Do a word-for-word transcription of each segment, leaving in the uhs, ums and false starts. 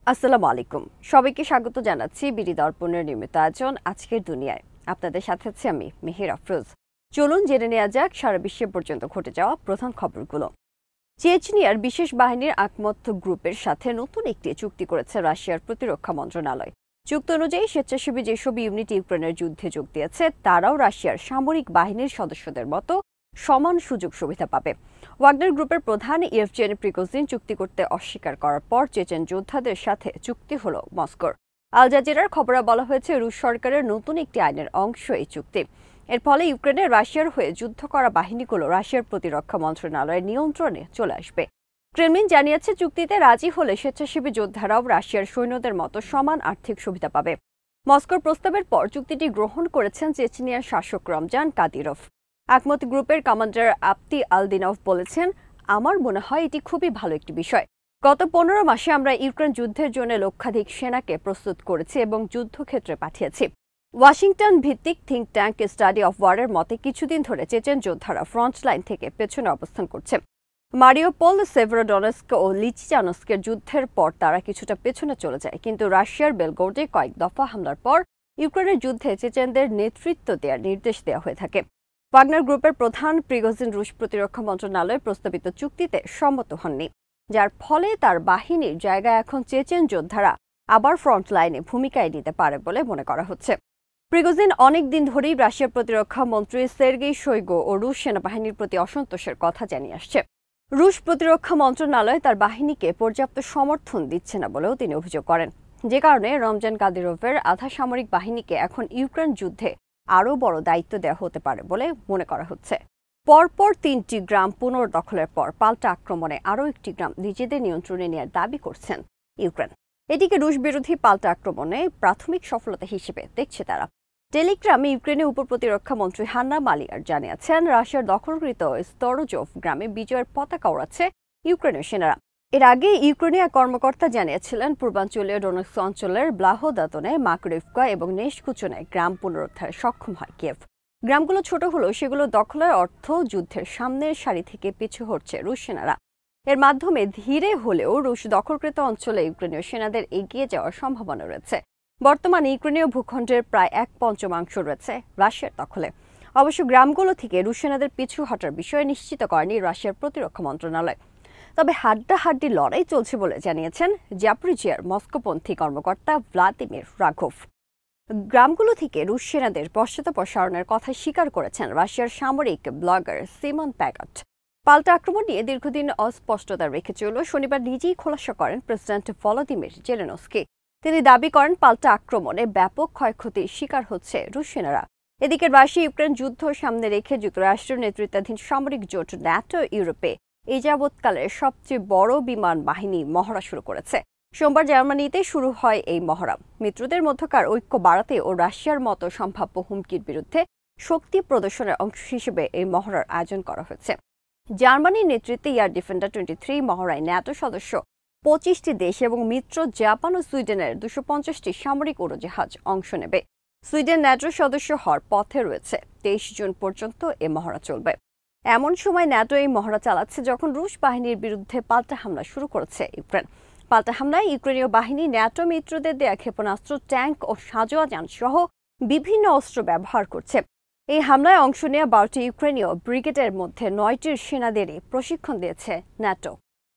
আসসালামু আলাইকুম সবাইকে স্বাগত জানাচ্ছি বিডি দর্পণের নিয়মিত আয়োজন আজকের দুনিয়ায়। আপনাদের সাথে আছি আমি মেহের আফরোজ। চলুন জেনে নেওয়া যাক সারা বিশ্বে পর্যন্ত ঘটে যাওয়া প্রধান খবরগুলো। চেচনিয়ার বিশেষ বাহিনীর আকমত গ্রুপের সাথে নতুন একটি চুক্তি করেছে রাশিয়ার প্রতিরক্ষা মন্ত্রণালয়। চুক্তি অনুযায়ী স্বেচ্ছাসেবী যেসব ইউনিট ইউক্রেনের যুদ্ধে যোগ দিয়েছে তারাও রাশিয়ার সামরিক বাহিনীর সদস্যদের মতো সমান সুযোগ সুবিধা পাবে। ওয়াগনার গ্রুপের প্রধান ইয়েভজেনি প্রিগোজিন চুক্তি করতে অস্বীকার করার পর চেচেন যোদ্ধাদের সাথে চুক্তি হল মস্কোর। আল জাজিরার খবরে বলা হয়েছে রুশ সরকারের নতুন একটি আইনের অংশ এই চুক্তি। এর ফলে ইউক্রেনে রাশিয়ার হয়ে যুদ্ধ করা বাহিনীগুলো রাশিয়ার প্রতিরক্ষা মন্ত্রণালয়ের নিয়ন্ত্রণে চলে আসবে। ক্রেমলিন জানিয়েছে চুক্তিতে রাজি হলে স্বেচ্ছাসেবী যোদ্ধারাও রাশিয়ার সৈন্যদের মতো সমান আর্থিক সুবিধা পাবে। মস্কোর প্রস্তাবের পর চুক্তিটি গ্রহণ করেছেন চেচনিয়ার শাসক রমজান কাদিরভ। আকমত গ্রুপের কমান্ডার আপতি আলদিনভ বলেছেন, আমার মনে হয় এটি খুবই ভালো একটি বিষয়। গত পনেরো মাসে আমরা ইউক্রেন যুদ্ধের জন্য লক্ষাধিক সেনাকে প্রস্তুত করেছি এবং যুদ্ধক্ষেত্রে পাঠিয়েছি। ওয়াশিংটন ভিত্তিক থিঙ্ক ট্যাঙ্ক স্টাডি অফ ওয়ারের মতে কিছুদিন ধরে চেচেন যোদ্ধারা ফ্রন্ট লাইন থেকে পেছনে অবস্থান করছে। মারিওপোল, সেভেরোডনেস্ক ও লিচিচানস্কের যুদ্ধের পর তারা কিছুটা পেছনে চলে যায়, কিন্তু রাশিয়ার বেলগোরডে কয়েক দফা হামলার পর ইউক্রেনের যুদ্ধে চেচেনদের নেতৃত্ব দেওয়ার নির্দেশ দেওয়া হয়ে থাকে। ওয়াগনার গ্রুপের প্রধান প্রিগোজিন রুশ প্রতিরক্ষা মন্ত্রণালয়ের প্রস্তাবিত চুক্তিতে সম্মত হননি, যার ফলে তার বাহিনীর জায়গায় এখন চেচেন যোদ্ধারা আবার ফ্রন্ট লাইনে ভূমিকায় নিতে পারে বলে মনে করা হচ্ছে। প্রিগোজিন অনেক দিন ধরেই রাশিয়ার প্রতিরক্ষা মন্ত্রী সের্গেই শোইগু ও রুশ সেনাবাহিনীর প্রতি অসন্তোষের কথা জানিয়ে আসছে। রুশ প্রতিরক্ষা মন্ত্রণালয় তার বাহিনীকে পর্যাপ্ত সমর্থন দিচ্ছে না বলেও তিনি অভিযোগ করেন, যে কারণে রমজান কাদিরভের আধা সামরিক বাহিনীকে এখন ইউক্রেন যুদ্ধে আরও বড় দায়িত্ব দেওয়া হতে পারে বলে মনে করা হচ্ছে। পরপর তিনটি গ্রাম পুনর্দখলের পর পাল্টা আক্রমণে আরও একটি গ্রাম নিজেদের নিয়ন্ত্রণে নেওয়ার দাবি করছেন ইউক্রেন। এটিকে রুশ বিরোধী পাল্টা আক্রমণে প্রাথমিক সফলতা হিসেবে দেখছে তারা। টেলিগ্রামে ইউক্রেনের উপপ্রতিরক্ষা মন্ত্রী হান্না মালিয়ার জানিয়েছেন, রাশিয়ার দখলকৃত স্তরজোভ গ্রামে বিজয়ের পতাকা ওড়াচ্ছে ইউক্রেনের সেনারা। এর আগে ইউক্রেনীয় কর্মকর্তা জানিয়েছিলেন, পূর্বাঞ্চলীয় ডোনেটস্ক অঞ্চলের ব্লাহোদাতনে, মাকরিভকা এবং নেশকুচনে গ্রাম পুনরুদ্ধারে সক্ষম হয় কিয়েভ। গ্রামগুলো ছোট হলেও সেগুলো দখলের অর্থ যুদ্ধের সামনের সারি থেকে পিছু হটছে রুশ সেনারা। এর মাধ্যমে ধীরে হলেও রুশ দখলকৃত অঞ্চলে ইউক্রেনীয় সেনাদের এগিয়ে যাওয়ার সম্ভাবনা রয়েছে। বর্তমানে ইউক্রেনীয় ভূখণ্ডের প্রায় এক পঞ্চমাংশ রয়েছে রাশিয়ার দখলে। অবশ্য গ্রামগুলো থেকে রুশ সেনাদের পিছু হটার বিষয়ে নিশ্চিত করেনি রাশিয়ার প্রতিরক্ষা মন্ত্রণালয়। তবে হাড্ডাহাড্ডি লড়াই চলছে বলে জানিয়েছেন জাপরিজিয়ার মস্কোপন্থী কর্মকর্তা ভ্লাদিমির রাঘভ। গ্রামগুলো থেকে রুশ সেনাদের পশ্চাদপসারণের কথা স্বীকার করেছেন রাশিয়ার সামরিক ব্লগার সিমন প্যাগট। পাল্টা আক্রমণ নিয়ে দীর্ঘদিন অস্পষ্টতা রেখে চলল শনিবার নিজেই খোলাসা করেন প্রেসিডেন্ট ভলোদিমির জেলেনস্কি। তিনি দাবি করেন, পাল্টা আক্রমণে ব্যাপক ক্ষয়ক্ষতির শিকার হচ্ছে রুশ সেনারা। এদিকে রাশিয়া ইউক্রেন যুদ্ধ সামনে রেখে যুক্তরাষ্ট্রের নেতৃত্বাধীন সামরিক জোট ন্যাটো ইউরোপে এই যাবৎকালের সবচেয়ে বড় বিমান বাহিনী মহড়া শুরু করেছে। সোমবার জার্মানিতে শুরু হয় এই মহড়া। মিত্রদের মধ্যকার ঐক্য বাড়াতে ও রাশিয়ার মতো সম্ভাব্য হুমকির বিরুদ্ধে শক্তি প্রদর্শনের অংশ হিসেবে এই মহড়ার আয়োজন করা হয়েছে। জার্মানির নেতৃত্বে এয়ার ডিফেন্ডার টোয়েন্টি থ্রি মহড়ায় ন্যাটো সদস্য পঁচিশটি দেশ এবং মিত্র জাপান ও সুইডেনের দুশো পঞ্চাশটি সামরিক উড়োজাহাজ অংশ নেবে। সুইডেন ন্যাটোর সদস্য হওয়ার পথে রয়েছে। তেইশ জুন পর্যন্ত এ মহড়া চলবে। এমন সময় ন্যাটো এই মহড়া চালাচ্ছে যখন রুশ বাহিনীর বিরুদ্ধে পাল্টা হামলা শুরু করেছে ইউক্রেন। পাল্টা হামলায় ইউক্রেনীয় বাহিনী ন্যাটো মিত্রদের দেয়া ক্ষেপণাস্ত্র, ট্যাঙ্ক ও সাঁজোয়া যান সহ বিভিন্ন অস্ত্র ব্যবহার করছে। এই হামলায় অংশ নেওয়া বারোটি ইউক্রেনীয় ব্রিগেডের মধ্যে নয়টির সেনাদেরই প্রশিক্ষণ দিয়েছে ন্যাটো।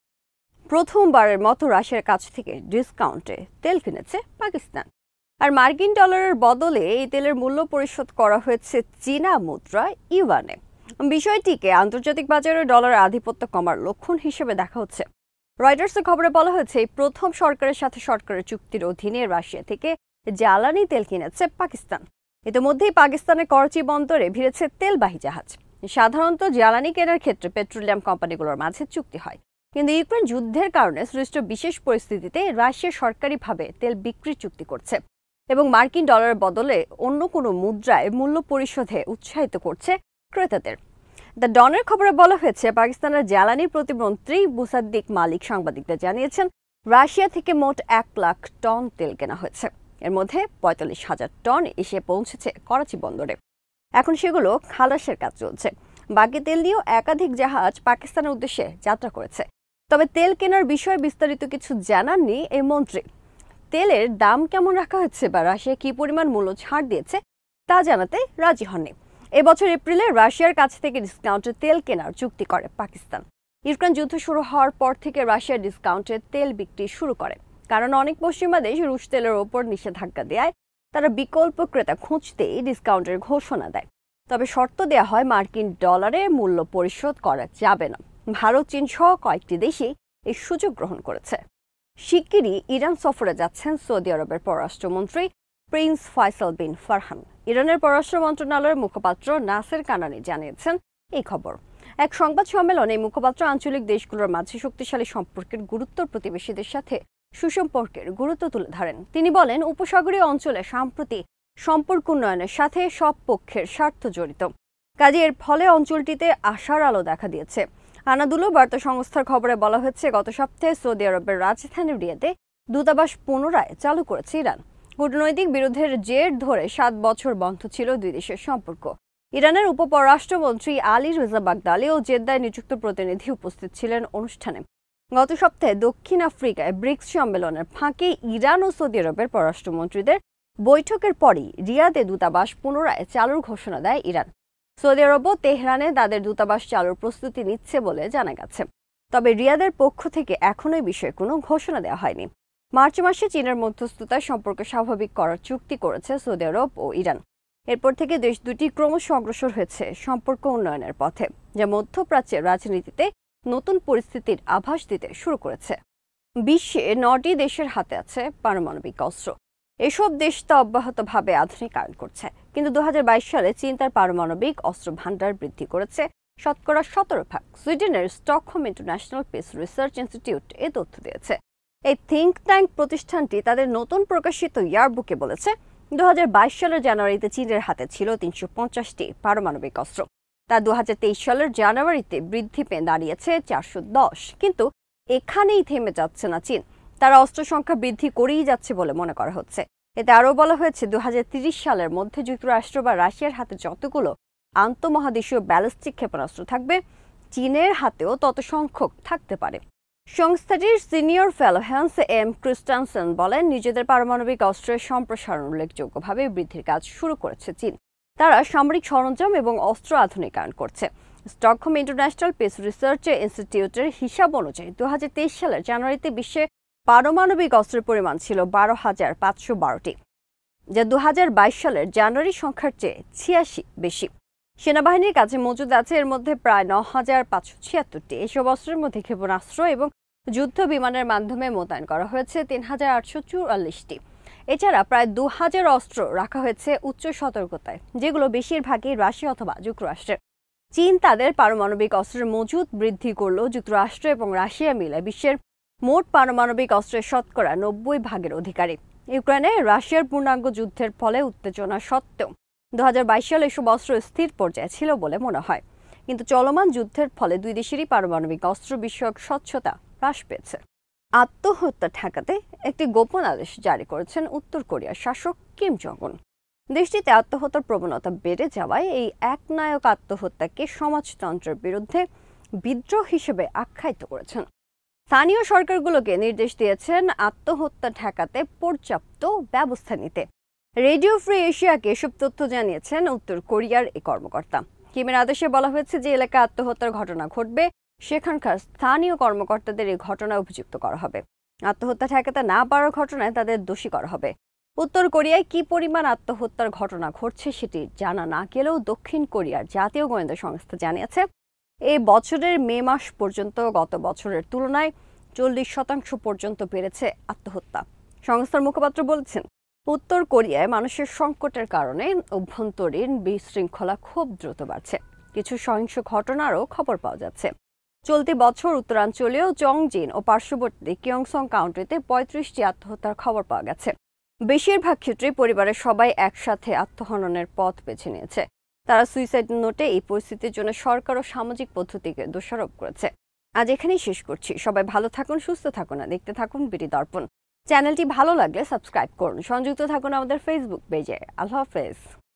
প্রথমবারের মতো রাশিয়ার কাছ থেকে ডিসকাউন্টে তেল কিনেছে পাকিস্তান। আর মার্কিন ডলারের বদলে এই তেলের মূল্য পরিশোধ করা হয়েছে চীনা মুদ্রা ইউয়ানে। বিষয়টিকে আন্তর্জাতিক বাজারে ডলারের আধিপত্য কমার লক্ষণ হিসেবে দেখা হচ্ছে। রয়টার্সের খবরে বলা হয়েছে, এই প্রথম সরকারের সাথে সরকারের চুক্তির অধীনে রাশিয়া থেকে জ্বালানি তেল কিনেছে পাকিস্তান। ইতিমধ্যেই পাকিস্তানের করাচি বন্দরে ভিড়েছে তেলবাহী জাহাজ। সাধারণত জ্বালানি কেনার ক্ষেত্রে পেট্রোলিয়াম কোম্পানিগুলোর মাঝে চুক্তি হয়, কিন্তু ইউক্রেন যুদ্ধের কারণে সৃষ্ট বিশেষ পরিস্থিতিতে রাশিয়া সরকারিভাবে তেল বিক্রির চুক্তি করছে এবং মার্কিন ডলারের বদলে অন্য কোনো মুদ্রায় মূল্য পরিশোধে উৎসাহিত করছে ক্রেতাদের। দ্য ডনের খবরে বলা হয়েছে, পাকিস্তানের জ্বালানি প্রতিমন্ত্রী মুসাদ্দিক মালিক সাংবাদিকদের জানিয়েছেন, রাশিয়া থেকে মোট এক লাখ টন তেল কেনা হয়েছে। এর মধ্যে পঁয়তাল্লিশ হাজার টন এসে পৌঁছেছে করাচি বন্দরে। এখন সেগুলো খালাসের কাজ চলছে। বাকি তেল নিয়েও একাধিক জাহাজ পাকিস্তানের উদ্দেশ্যে যাত্রা করেছে। তবে তেল কেনার বিষয়ে বিস্তারিত কিছু জানাননি এই মন্ত্রী। তেলের দাম কেমন রাখা হচ্ছে বা রাশিয়া কি পরিমাণ মূল্য ছাড় দিয়েছে তা জানাতে রাজি হননি। এবছর এপ্রিলে রাশিয়ার কাছ থেকে ডিসকাউন্টে তেল কেনার চুক্তি করে পাকিস্তান। ইউক্রেন যুদ্ধ শুরু হওয়ার পর থেকে রাশিয়া ডিসকাউন্টে তেল বিক্রি শুরু করে, কারণ অনেক পশ্চিমা দেশ রুশ তেলের ওপর নিষেধাজ্ঞা দেয় তারা বিকল্প ক্রেতা খুঁজতেই ডিসকাউন্টের ঘোষণা দেয়। তবে শর্ত দেওয়া হয় মার্কিন ডলারে মূল্য পরিশোধ করা যাবে না। ভারত, চীন সহ কয়েকটি দেশই এই সুযোগ গ্রহণ করেছে। শিগগিরই ইরান সফরে যাচ্ছেন সৌদি আরবের পররাষ্ট্রমন্ত্রী প্রিন্স ফয়সাল বিন ফারহান। ইরানের পররাষ্ট্র মন্ত্রণালয়ের মুখপাত্র নাসের কানানি জানিয়েছেন এই খবর। এক সংবাদ সম্মেলনে মুখপাত্র আঞ্চলিক দেশগুলোর মাঝে শক্তিশালী সম্পর্কের গুরুত্ব, প্রতিবেশীদের সাথে সুসম্পর্কের গুরুত্ব তুলে ধরেন। তিনি বলেন, উপসাগরীয় অঞ্চলে সাম্প্রতিক সম্পর্ক উন্নয়নের সাথে সব পক্ষের স্বার্থ জড়িত। কাজে এর ফলে অঞ্চলটিতে আশার আলো দেখা দিয়েছে। আনাদুলো বার্তা সংস্থার খবরে বলা হয়েছে, গত সপ্তাহে সৌদি আরবের রাজধানী রিয়াদে দূতাবাস পুনরায় চালু করেছে ইরান। কূটনৈতিক বিরোধের জের ধরে সাত বছর বন্ধ ছিল দুই দেশের সম্পর্ক। ইরানের উপপররাষ্ট্রমন্ত্রী আলী রেজা বাগদালি ও জেদ্দায় নিযুক্ত প্রতিনিধি উপস্থিত ছিলেন অনুষ্ঠানে। গত সপ্তাহে দক্ষিণ আফ্রিকায় ব্রিক্স সম্মেলনের ফাঁকে ইরান ও সৌদি আরবের পররাষ্ট্রমন্ত্রীদের বৈঠকের পরই রিয়াদে দূতাবাস পুনরায় চালুর ঘোষণা দেয় ইরান। সৌদি আরব ও তেহরানে তাদের দূতাবাস চালুর প্রস্তুতি নিচ্ছে বলে জানা গেছে। তবে রিয়াদের পক্ষ থেকে এখনো এই বিষয়ে কোনো ঘোষণা দেওয়া হয়নি। মার্চ মাসে চীনের মধ্যস্থতায় সম্পর্ক স্বাভাবিক করার চুক্তি করেছে সৌদি আরব ও ইরান। এরপর থেকে দেশ দুটি ক্রমশ অগ্রসর হয়েছে সম্পর্ক উন্নয়নের পথে, যা মধ্যপ্রাচ্যের রাজনীতিতে নতুন পরিস্থিতির আভাস দিতে শুরু করেছে। বিশ্বে নটি দেশের হাতে আছে পারমাণবিক অস্ত্র। এসব দেশ তা অব্যাহতভাবে আধুনিকায়ন করছে। কিন্তু দু হাজার বাইশ সালে চীন তার পারমাণবিক অস্ত্র ভান্ডার বৃদ্ধি করেছে শতকরা সতেরো ভাগ। সুইডেনের Stockholm International Peace Research Institute এ তথ্য দিয়েছে। এই থিঙ্ক ট্যাঙ্ক প্রতিষ্ঠানটি তাদের নতুন প্রকাশিত ইয়ারবুকে বলেছে, দু হাজার বাইশ সালের জানুয়ারিতে চীনের হাতে ছিল তিনশো পঞ্চাশটি পারমাণবিক অস্ত্র। তা দু হাজার তেইশ সালের জানুয়ারিতে বৃদ্ধি পেয়ে দাঁড়িয়েছে চারশো দশ। কিন্তু এখানেই থেমে যাচ্ছে না চীন, তারা অস্ত্র সংখ্যা বৃদ্ধি করেই যাচ্ছে বলে মনে করা হচ্ছে। এতে আরও বলা হয়েছে, দু হাজার তিরিশ সালের মধ্যে যুক্তরাষ্ট্র বা রাশিয়ার হাতে যতগুলো আন্তঃমহাদেশীয় ব্যালিস্টিক ক্ষেপণাস্ত্র থাকবে, চীনের হাতেও তত সংখ্যক থাকতে পারে। সংস্থাটির senior fellow Hans M Kristensen বলেন, নিজেদের পারমাণবিক অস্ত্রের সম্প্রসারণ উল্লেখযোগ্যভাবে বৃদ্ধির কাজ শুরু করেছে চীন। তারা সামরিক সরঞ্জাম এবং অস্ত্র আধুনিকায়ন করছে। স্টকহোম ইন্টারন্যাশনাল পিস রিসার্চ ইনস্টিটিউটের হিসাব অনুযায়ী দু হাজার তেইশ সালের জানুয়ারিতে বিশ্বে পারমাণবিক অস্ত্রের পরিমাণ ছিল বারো হাজার পাঁচশো বারোটি, যা দু হাজার বাইশ সালের জানুয়ারি সংখ্যার চেয়ে ছিয়াশি বেশি। সেনাবাহিনীর কাছে মজুদ আছে এর মধ্যে প্রায় ন হাজার পাঁচশো ছিয়াত্তরটি। এসব অস্ত্রের মধ্যে ক্ষেপণাস্ত্র এবং যুদ্ধ বিমানের মাধ্যমে মোতায়েন করা হয়েছে তিন হাজার আটশো চুয়াল্লিশটি। এছাড়া প্রায় দু হাজার অস্ত্র রাখা হয়েছে উচ্চ সতর্কতায়, যেগুলো বেশিরভাগই রাশিয়া অথবা যুক্তরাষ্ট্রের। চীন তাদের পারমাণবিক অস্ত্রের মজুদ বৃদ্ধি করলেও যুক্তরাষ্ট্র এবং রাশিয়া মিলে বিশ্বের মোট পারমাণবিক অস্ত্রের শতকরা নব্বই ভাগের অধিকারী। ইউক্রেনে রাশিয়ার পূর্ণাঙ্গ যুদ্ধের ফলে উত্তেজনা সত্ত্বেও দু হাজার বাইশ সালে এসব অস্ত্র স্থির পর্যায়ে ছিল বলে মনে হয়। কিন্তু চলমান যুদ্ধের ফলে দুই দেশেরই পারমাণবিক অস্ত্র বিষয়ক স্বচ্ছতা হ্রাস পেয়েছে। আত্মহত্যা ঠেকাতে একটি গোপন আদেশ জারি করেছেন উত্তর কোরিয়ার শাসক কিম জং উন। দেশটিতে আত্মহত্যার প্রবণতা বেড়ে যাওয়ায় এই একনায়ক আত্মহত্যাকে সমাজতন্ত্রের বিরুদ্ধে বিদ্রোহ হিসেবে আখ্যায়িত করেছেন। স্থানীয় সরকারগুলোকে নির্দেশ দিয়েছেন আত্মহত্যা ঠেকাতে পর্যাপ্ত ব্যবস্থা নিতে। রেডিও ফ্রি এশিয়াকে এসব তথ্য জানিয়েছেন উত্তর কোরিয়ার এই কর্মকর্তা। কিমের আদেশে বলা হয়েছে, যে এলাকায় আত্মহত্যার ঘটনা ঘটবে সেখানকার স্থানীয় কর্মকর্তাদের এই ঘটনায় অভিযুক্ত করা হবে। আত্মহত্যা ঠেকাতে না পারার ঘটনায় তাদের দোষী করা হবে। উত্তর কোরিয়ায় কি পরিমাণ আত্মহত্যার ঘটনা ঘটছে সেটি জানা না গেলেও দক্ষিণ কোরিয়ার জাতীয় গোয়েন্দা সংস্থা জানিয়েছে, এই বছরের মে মাস পর্যন্ত গত বছরের তুলনায় চল্লিশ শতাংশ পর্যন্ত বেড়েছে আত্মহত্যা। সংস্থার মুখপাত্র বলেছেন, উত্তর কোরিয়ায় মানুষের সংকটের কারণে অভ্যন্তরীণ বিশৃঙ্খলা খুব দ্রুত বাড়ছে। কিছু সহিংস ঘটনারও খবর পাওয়া যাচ্ছে। চলতি বছর উত্তরাঞ্চলীয় চংজিন ও পার্শ্ববর্তী কিয়ংসং কাউন্টিতে পঁয়ত্রিশটি আত্মহত্যার খবর পাওয়া গেছে। বেশিরভাগ ক্ষেত্রেই পরিবারের সবাই একসাথে আত্মহননের পথ বেছে নিয়েছে। তারা সুইসাইড নোটে এই পরিস্থিতির জন্য সরকার ও সামাজিক পদ্ধতিকে দোষারোপ করেছে। আজ এখানেই শেষ করছি। সবাই ভালো থাকুন, সুস্থ থাকুন, আর দেখতে থাকুন বিডি দর্পণ। চ্যানেলটি ভালো লাগলে সাবস্ক্রাইব করুন। সংযুক্ত থাকুন আমাদের ফেসবুক পেজে। আল্লাহ হাফেজ।